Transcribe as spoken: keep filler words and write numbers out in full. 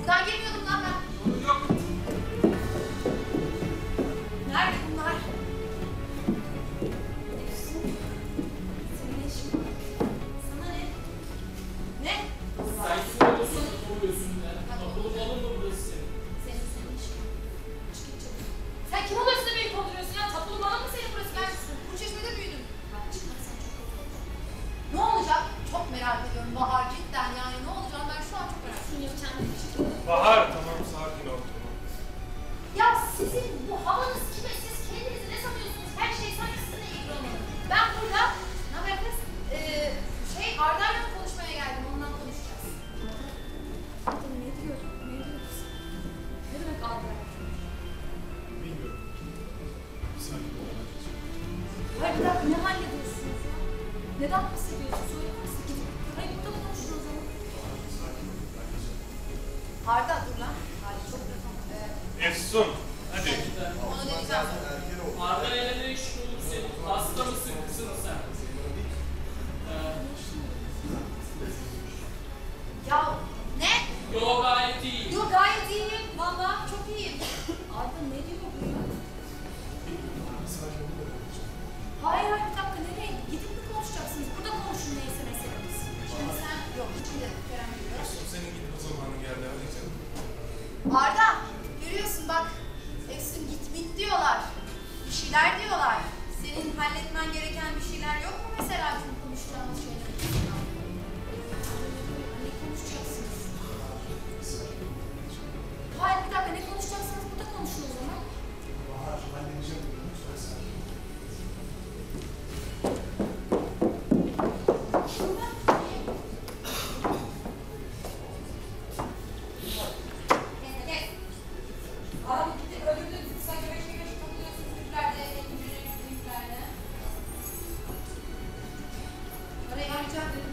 Buradan gelmiyordum lan ben. Yok. Nerede bunlar? Efsun. Senin işin var. Sana ne? Ne? Sen kim olursun oluyorsun ya. Kapılı balon mu burası senin? Senin senin işin var. Çık git çabuk. Sen kim oluyorsun da beni konduruyorsun ya? Tapulu bana mı senin burası? Ben Kurçeşme'de büyüdüm. Bak çıkmak sen çok kötü oldun. Ne olacak? Çok merak ediyorum Bahar, cidden yani ne olacak? Ben şu an çok merak ediyorum. Yapacağım bir şey yok. Bahar, tamam sakin ol. Tamam. Ya sizin bu havanız kime? Siz kendinizi ne sanıyorsunuz? Her şey sanki sizinle ilgili olmalı. Ben burada, ne haber kız? Ee, şey, Arda'yla konuşmaya geldim. Ondan konuşacağız. Arda ne diyor? Ne diyorsun? Ne demek Arda? Bilmiyorum. Sakin ol. Hayır bir dakika, ne hallediyorsunuz ya? Neden bahsediyorsun? Söyler misin? Gidip, hayır burada mı konuşun o zaman? Sakin ol. Arda dur lan. Hadi çok da ee, Efsun, hadi. onu deneyeceğim. Arda ile ne işin olur senin? Hasta mısın kızım sen? Ee, Ya ne? Yo gayet iyi. Yo gayet iyiyim. Valla çok iyiyim. Arda ne diyor bu ya? Sakin ol. Hayır hayır bir dakika nereye? Gidip mi konuşacaksınız? Burada konuşun neyse meselemiz. Şimdi sen yok şimdi Kerem geliyor. Efsun, senin gidip o zamanı geldi. Hadi canım. Arda görüyorsun bak Efsun git bit diyorlar. Bir şeyler diyorlar. Senin halletmen gereken bir şeyler yok mu mesela bizim konuşacağımız şeyler? Ne konuşacaksınız? Hayır bir dakika ne konuşacaksınız burada konuşun o zaman. Bahar, halledeceğim diyorum. Söyle sen. Abi gidip öbürde sen göbeş göbeş topluyorsun yüklerde, elin yüzüne yüklerde. Parayı harcayacağım dedim.